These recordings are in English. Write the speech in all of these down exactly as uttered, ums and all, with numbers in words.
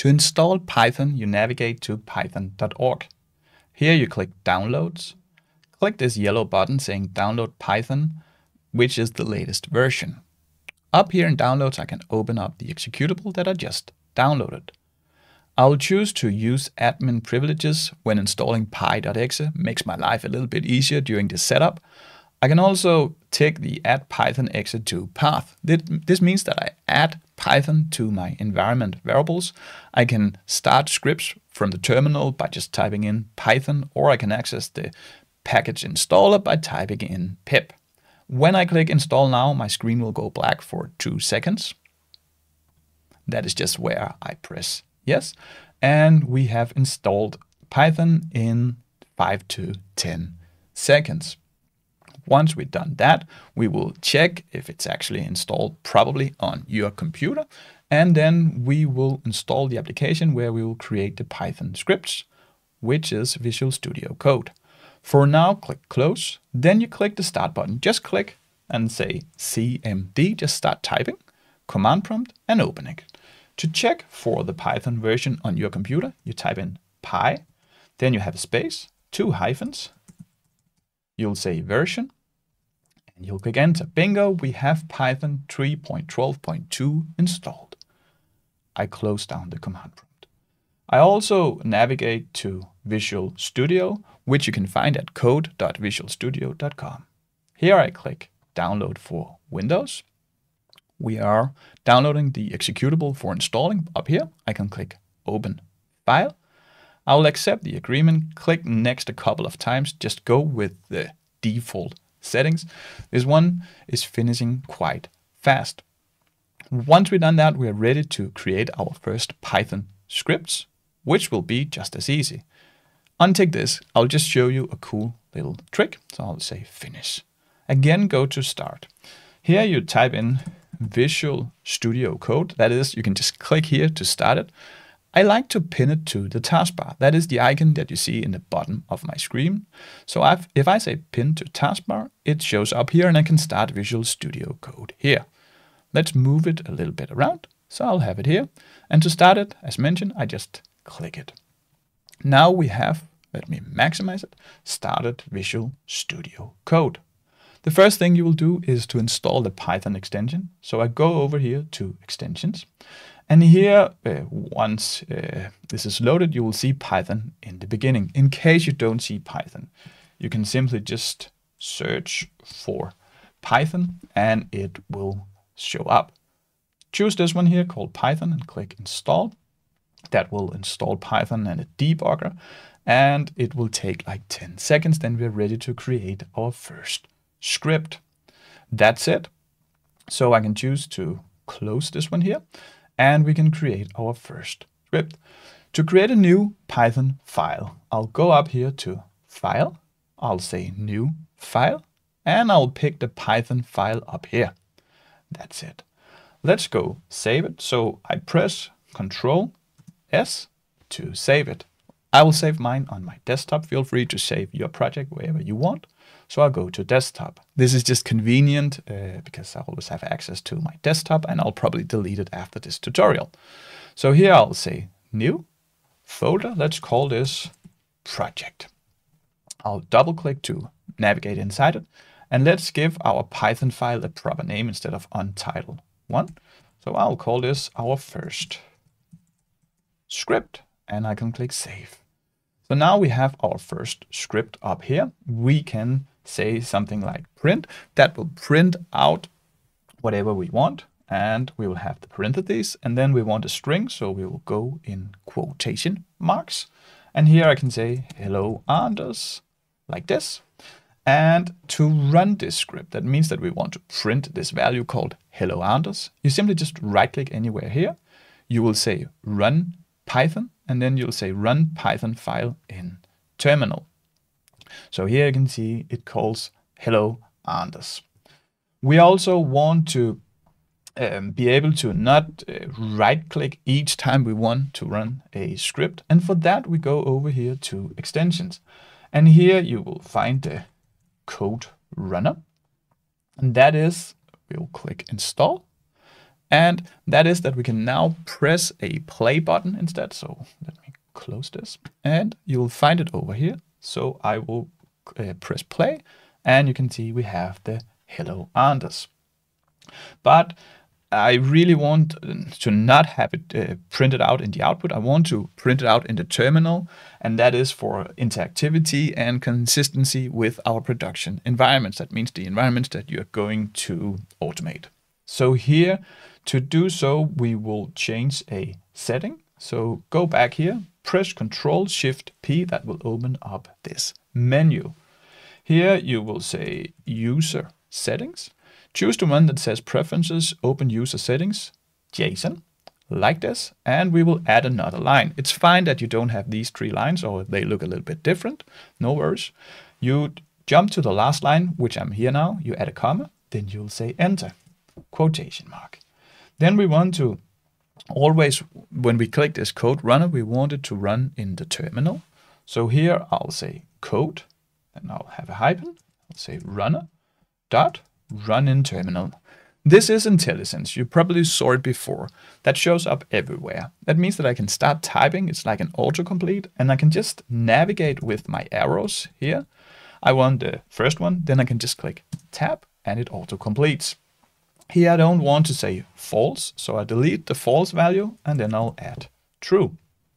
To install Python, you navigate to python dot org. Here you click Downloads. Click this yellow button saying Download Python, which is the latest version. Up here in Downloads, I can open up the executable that I just downloaded. I'll choose to use admin privileges when installing py.exe. Makes my life a little bit easier during the setup. I can also take the add python exe to path. This means that I add Python to my environment variables. I can start scripts from the terminal by just typing in Python, or I can access the package installer by typing in pip. When I click install now, my screen will go black for two seconds. That is just where I press yes. And we have installed Python in five to ten seconds. Once we've done that, we will check if it's actually installed properly on your computer. And then we will install the application where we will create the Python scripts, which is Visual Studio Code. For now, click close. Then you click the start button. Just click and say C M D, just start typing, command prompt, and open it. To check for the Python version on your computer, you type in py, then you have a space, two hyphens, you'll say version, and you'll click enter. Bingo, we have Python three point twelve point two installed. I close down the command prompt. I also navigate to Visual Studio, which you can find at code dot visual studio dot com. Here I click download for Windows. We are downloading the executable for installing. Up here, I can click open file. I will accept the agreement, click next a couple of times, just go with the default settings. This one is finishing quite fast. Once we've done that, we are ready to create our first Python scripts, which will be just as easy. Untick this, I'll just show you a cool little trick. So I'll say finish. Again, go to start. Here you type in Visual Studio Code. That is, you can just click here to start it. I like to pin it to the taskbar. That is the icon that you see in the bottom of my screen. So I've, if I say pin to taskbar, it shows up here and I can start Visual Studio Code here. Let's move it a little bit around. So I'll have it here. And to start it, as mentioned, I just click it. Now we have, let me maximize it, started Visual Studio Code. The first thing you will do is to install the Python extension. So I go over here to extensions. And here, uh, once uh, this is loaded, you will see Python in the beginning. In case you don't see Python, you can simply just search for Python and it will show up. Choose this one here called Python and click install. That will install Python and a debugger. And it will take like ten seconds. Then we're ready to create our first script. That's it. So I can choose to close this one here and we can create our first script. To create a new Python file, I'll go up here to File, I'll say New File, and I'll pick the Python file up here. That's it. Let's go save it. So I press Control S to save it. I will save mine on my desktop. Feel free to save your project wherever you want. So I'll go to desktop. This is just convenient uh, because I always have access to my desktop and I'll probably delete it after this tutorial. So here I'll say new folder. Let's call this project. I'll double click to navigate inside it. And let's give our Python file a proper name instead of untitled one. So I'll call this our first script and I can click save. So now we have our first script up here. We can say something like print. That will print out whatever we want. And we will have the parentheses. And then we want a string. So we will go in quotation marks. And here I can say hello Anders like this. And to run this script, that means that we want to print this value called hello Anders. You simply just right click anywhere here. You will say run Python. And then you'll say run Python file in terminal. So here you can see it calls hello Anders. We also want to um, be able to not uh, right click each time we want to run a script. And for that, we go over here to extensions. And here you will find the code runner. And that is, we'll click install. And that is that we can now press a play button instead. So let me close this and you'll find it over here. So I will uh, press play and you can see we have the hello Anders. But I really want to not have it uh, printed out in the output. I want to print it out in the terminal, and that is for interactivity and consistency with our production environments. That means the environments that you're going to automate. So here, to do so, we will change a setting. So go back here, press Control Shift P, that will open up this menu. Here you will say User Settings. Choose the one that says Preferences, Open User Settings, JSON, like this, and we will add another line. It's fine that you don't have these three lines or they look a little bit different, no worries. You jump to the last line, which I'm here now, you add a comma, then you'll say Enter, quotation mark. Then we want to always, when we click this code runner, we want it to run in the terminal. So here I'll say code, and I'll have a hyphen, I'll say runner, dot, run in terminal. This is IntelliSense. You probably saw it before. That shows up everywhere. That means that I can start typing. It's like an autocomplete, and I can just navigate with my arrows here. I want the first one, then I can just click tab and it autocompletes. Here I don't want to say false, so I delete the false value and then I'll add true.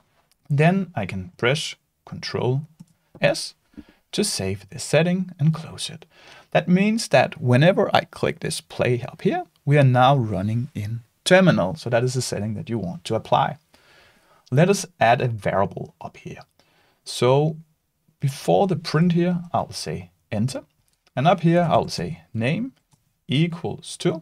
Then I can press Control S to save this setting and close it. That means that whenever I click this play up here, we are now running in terminal. So that is the setting that you want to apply. Let us add a variable up here. So before the print here, I'll say enter. And up here, I'll say name equals to,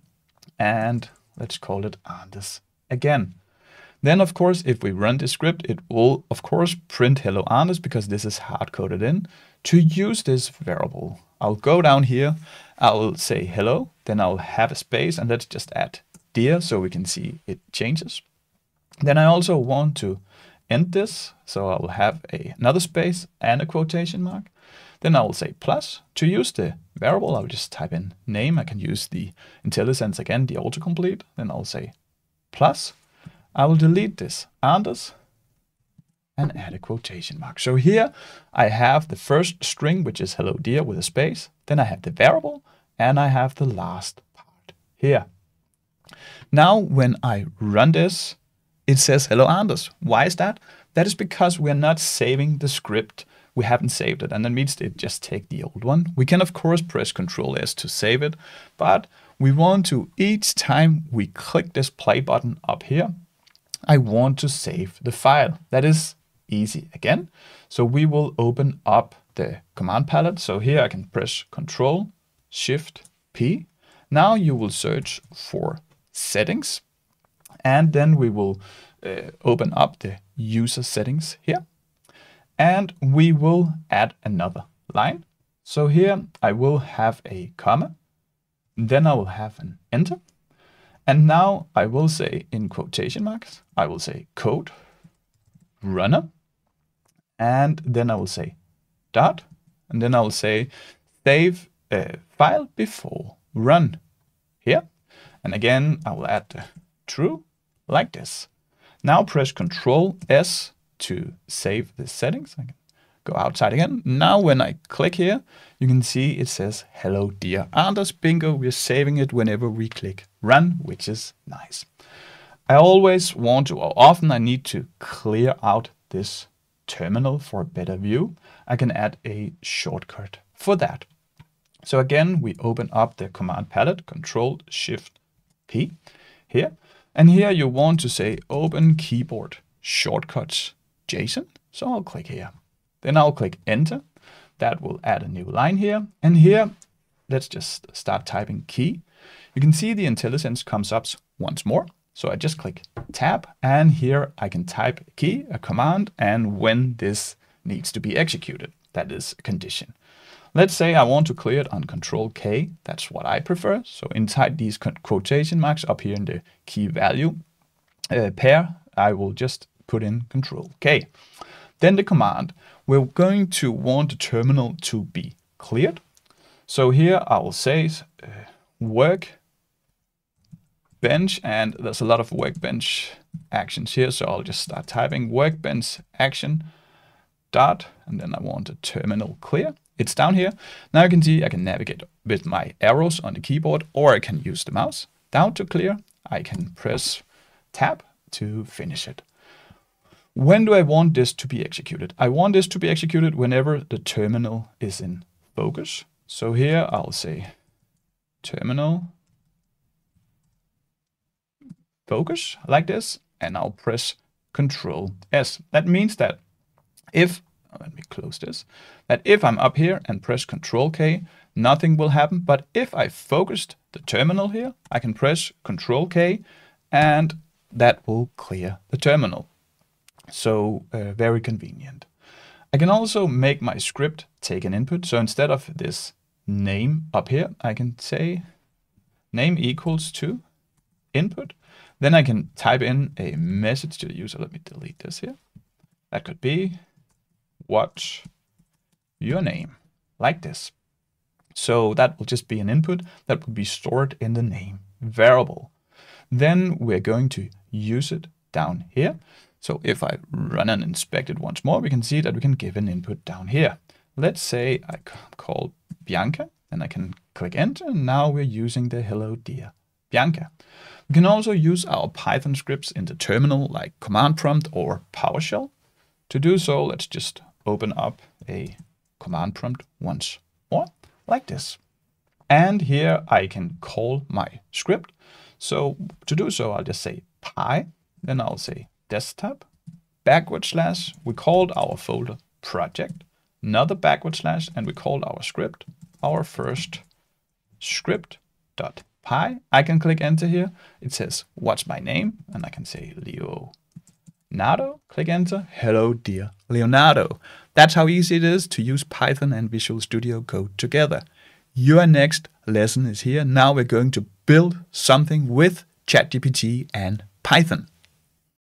and let's call it Anders again. Then, of course, if we run this script, it will, of course, print hello Anders because this is hard-coded in. To use this variable, I'll go down here, I'll say hello, then I'll have a space, and let's just add dear so we can see it changes. Then I also want to end this, so I'll have a, another space and a quotation mark. Then I'll say plus. To use the variable, I'll just type in name. I can use the IntelliSense again, the autocomplete. Then I'll say plus. I will delete this Anders and add a quotation mark. So here I have the first string, which is hello dear with a space. Then I have the variable and I have the last part here. Now when I run this, it says hello Anders. Why is that? That is because we're not saving the script. We haven't saved it, and that means it just take the old one. We can of course press Control S to save it, but we want to, each time we click this play button up here, I want to save the file. That is easy again. So we will open up the command palette. So here I can press Control Shift P. Now you will search for settings, and then we will uh, open up the user settings here. And we will add another line. So here I will have a comma, then I will have an enter. And now I will say in quotation marks, I will say code runner, and then I will say dot, and then I will say save a file before run here. And again, I will add the true like this. Now press Control S to save the settings. I can go outside again. Now when I click here, you can see it says hello dear Anders. Bingo, we're saving it whenever we click run, which is nice. I always want to, or often I need to clear out this terminal for a better view. I can add a shortcut for that. So again, we open up the command palette, Control Shift P here. And here you want to say open keyboard shortcuts JSON. So I'll click here. Then I'll click enter. That will add a new line here. And here, let's just start typing key. You can see the IntelliSense comes up once more. So I just click tab, and here I can type a key, a command, and when this needs to be executed. That is a condition. Let's say I want to clear it on Control K. That's what I prefer. So inside these quotation marks up here in the key value uh, pair, I will just put in Control K. Then the command. We're going to want the terminal to be cleared. So here I will say uh, work workbench, and there's a lot of workbench actions here, so I'll just start typing workbench action dot, and then I want a terminal clear. It's down here. Now you can see I can navigate with my arrows on the keyboard, or I can use the mouse down to clear. I can press tab to finish it. When do I want this to be executed? I want this to be executed whenever the terminal is in focus. So here I'll say terminal focus like this, and I'll press Control S. That means that if, let me close this, that if I'm up here and press Control K, nothing will happen. But if I focused the terminal here, I can press Control K and that will clear the terminal. So uh, very convenient. I can also make my script take an input. So instead of this name up here, I can say name equals to input. Then I can type in a message to the user. Let me delete this here. That could be what's your name, like this. So that will just be an input that will be stored in the name variable. Then we're going to use it down here. So if I run and inspect it once more, we can see that we can give an input down here. Let's say I call Bianca, and I can click enter, and now we're using the hello dear Bianca. We can also use our Python scripts in the terminal like command prompt or PowerShell. To do so, let's just open up a command prompt once more, like this. And here I can call my script. So to do so, I'll just say py, then I'll say desktop, backward slash, we called our folder project, another backward slash, and we called our script, our first script.py. I can click enter here. It says, what's my name? And I can say Leonardo, click enter. Hello, dear Leonardo. That's how easy it is to use Python and Visual Studio Code together. Your next lesson is here. Now we're going to build something with ChatGPT and Python.